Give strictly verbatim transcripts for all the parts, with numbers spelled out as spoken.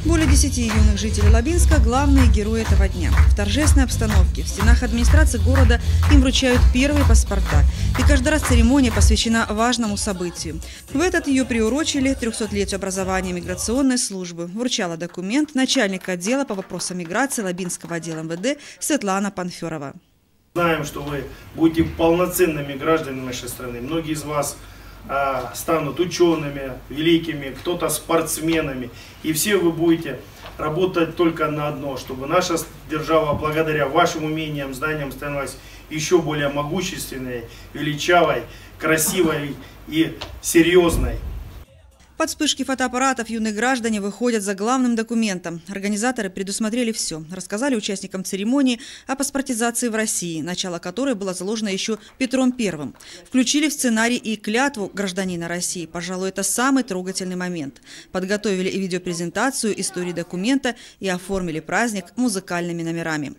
Более десяти юных жителей Лабинска – главные герои этого дня. В торжественной обстановке в стенах администрации города им вручают первые паспорта. И каждый раз церемония посвящена важному событию. В этот ее приурочили трехсотлетию образования миграционной службы. Вручала документ начальник отдела по вопросам миграции Лабинского отдела эм вэ дэ Светлана Панферова. Знаем, что вы будете полноценными гражданами нашей страны. Многие из вас а, станут учеными, великими, кто-то спортсменами. И все вы будете работать только на одно, чтобы наша держава благодаря вашим умениям, знаниям становилась еще более могущественной, величавой, красивой и серьезной. Под вспышки фотоаппаратов юные граждане выходят за главным документом. Организаторы предусмотрели все. Рассказали участникам церемонии о паспортизации в России, начало которой было заложено еще Петром Первым. Включили в сценарий и клятву гражданина России. Пожалуй, это самый трогательный момент. Подготовили и видеопрезентацию истории документа и оформили праздник музыкальными номерами.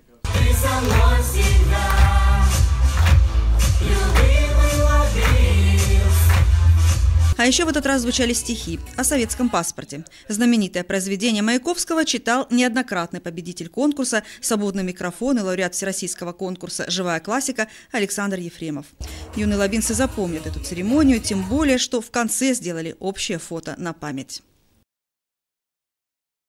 А еще в этот раз звучали стихи о советском паспорте. Знаменитое произведение Маяковского читал неоднократный победитель конкурса «Свободный микрофон» и лауреат всероссийского конкурса «Живая классика» Александр Ефремов. Юные лабинцы запомнят эту церемонию, тем более, что в конце сделали общее фото на память.